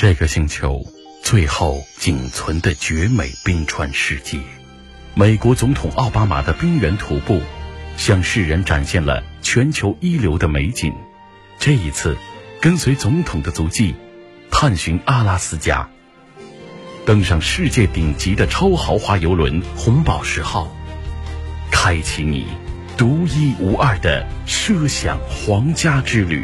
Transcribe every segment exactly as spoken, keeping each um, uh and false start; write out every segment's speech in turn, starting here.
这个星球最后仅存的绝美冰川世界，美国总统奥巴马的冰原徒步向世人展现了全球一流的美景。这一次跟随总统的足迹探寻阿拉斯加，登上世界顶级的超豪华游轮红宝石号，开启你独一无二的奢享皇家之旅。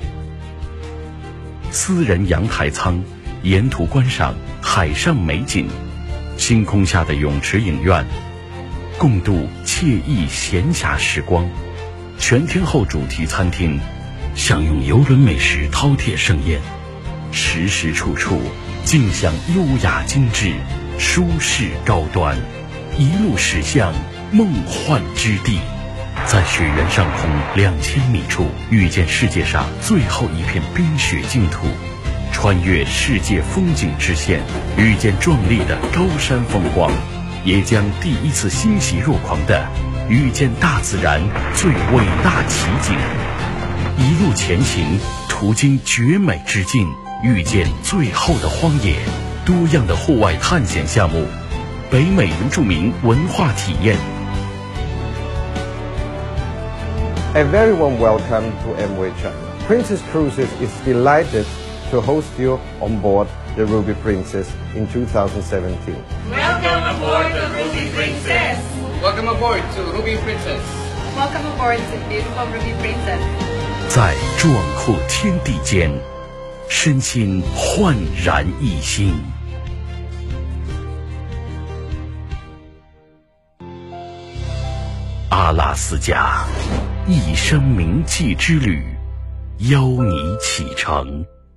私人阳台舱，沿途观赏海上美景，星空下的泳池影院，共度惬意闲暇时光。全天候主题餐厅，享用游轮美食饕餮盛宴，时时处处尽享优雅精致、舒适高端，一路驶向梦幻之地。在雪原上空两千米处，遇见世界上最后一片冰雪净土，穿越世界风景之线，遇见壮丽的高山风光，也将第一次欣喜若狂的遇见大自然最伟大奇景。一路前行，途经绝美之境，遇见最后的荒野，多样的户外探险项目，北美原住民文化体验。 A very warm welcome to Amway China. Princess Cruises is delighted to host you on board the Ruby Princess in two thousand seventeen. Welcome aboard the Ruby Princess! Welcome aboard to Ruby Princess. Welcome aboard to beautiful Ruby Princess. 在壮阔天地间，身心焕然一新。阿拉斯加，一生铭记之旅，邀你启程。